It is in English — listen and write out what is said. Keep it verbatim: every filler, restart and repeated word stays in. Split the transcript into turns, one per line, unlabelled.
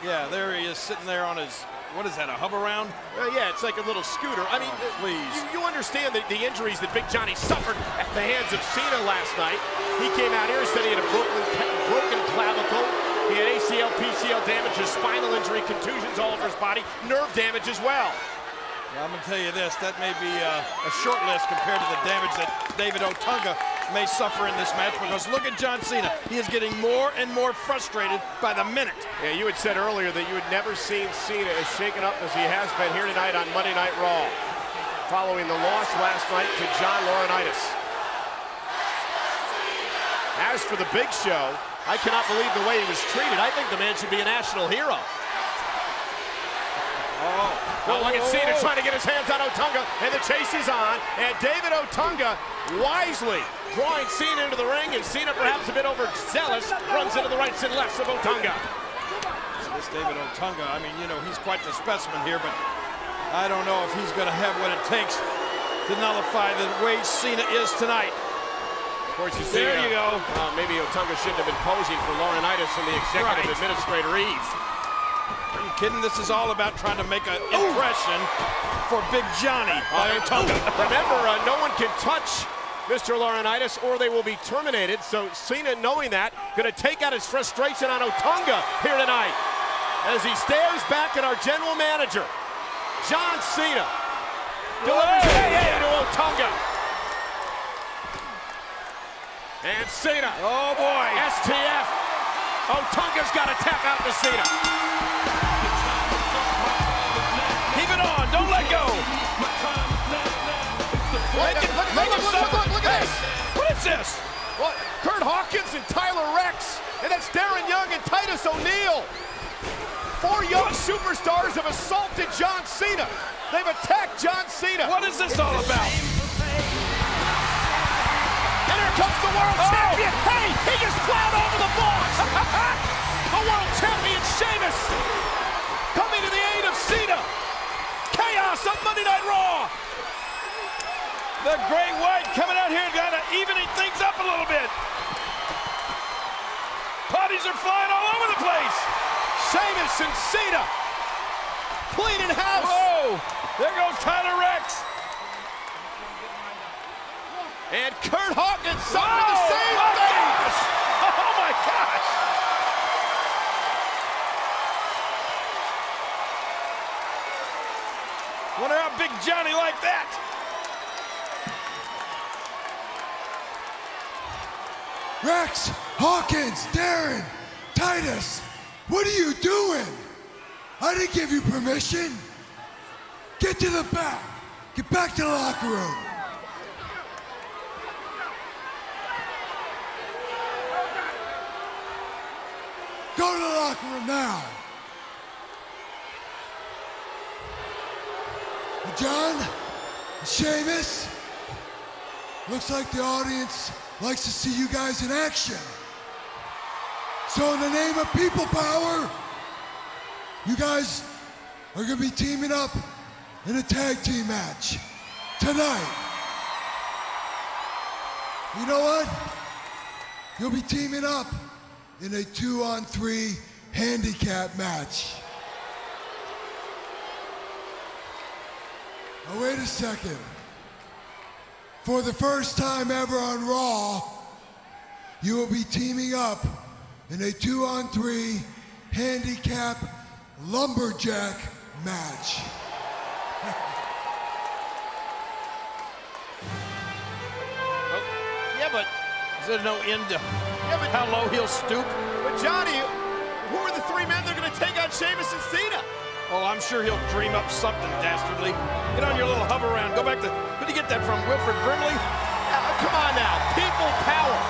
Yeah, there he is sitting there on his, what is that, a hover round?
Uh, yeah, it's like a little scooter. I mean,
oh, please.
You, you understand the, the injuries that Big Johnny suffered at the hands of Cena last night. He came out here and said he had a broken, broken clavicle. He had A C L, P C L damage, a spinal injury, contusions all over his body, nerve damage as well.
Well, I'm going to tell you this, that may be uh, a short list compared to the damage that David Otunga may suffer in this match, because look at John Cena. He is getting more and more frustrated by the minute.
Yeah, you had said earlier that you had never seen Cena as shaken up as he has been here tonight on Monday Night Raw, following the loss last night to John Laurinaitis. As for the Big Show, I cannot believe the way he was treated. I think the man should be a national hero.
Oh,
well, look at Cena trying to get his hands on Otunga, and the chase is on. And David Otunga wisely drawing Cena into the ring, and Cena, perhaps a bit overzealous, runs into the rights and lefts of Otunga.
So this David Otunga, I mean, you know, he's quite the specimen here, but I don't know if he's going to have what it takes to nullify the way Cena is tonight.
Of course, you see,
there
uh,
you go.
Uh, maybe Otunga shouldn't have been posing for Laurinaitis and the executive
right.
administrator Eve.
Are you kidding? This is all about trying to make an impression for Big Johnny by
uh,
Otunga.
Remember, uh, no one can touch Mister Laurinaitis or they will be terminated. So Cena, knowing that, going to take out his frustration on Otunga here tonight as he stares back at our general manager, John Cena. Delivers
hey,
hey,
hey.
to Otunga. And Cena.
Oh boy.
S T F. Otunga's got to tap out to Cena.
Keep it on. Don't let go.
Look,
Make it,
look,
make
look,
it
look, look, look, look at
hey,
this.
What is this?
What? Kurt Hawkins and Tyler Rex. And that's Darren Young and Titus O'Neil. Four young superstars have assaulted John Cena. They've attacked John Cena.
What is this all about?
And here comes the world
oh.
champion. Hey, he just plowed over the boss. The world champion Sheamus coming to the aid of Cena. Chaos on Monday Night Raw.
The Great White coming out here and kind of evening things up a little bit. Bodies are flying all over the place.
Sheamus and Cena cleaning house.
Whoa, there goes Tyler Rex.
And Kurt Hawkins suffering the same
oh
thing.
Gosh. Oh my gosh. Wonder how Big Johnny liked that.
Rex, Hawkins, Darren, Titus, what are you doing? I didn't give you permission. Get to the back. Get back to the locker room. Go to the locker room now. And John, Sheamus, looks like the audience likes to see you guys in action. So in the name of people power, you guys are gonna be teaming up in a tag team match tonight. You know what? You'll be teaming up in a two-on-three handicap match. Now wait a second. For the first time ever on Raw, you will be teaming up in a two-on-three handicap lumberjack match.
Yeah, but
Is there no end to
yeah, but,
how low he'll stoop?
but Johnny, who are the three men that are going to take on Sheamus and Cena?
Oh, I'm sure he'll dream up something dastardly. Get on your little hover round. Go back to, where did you get that from? Wilfred Brimley?
Uh, come on now, people power.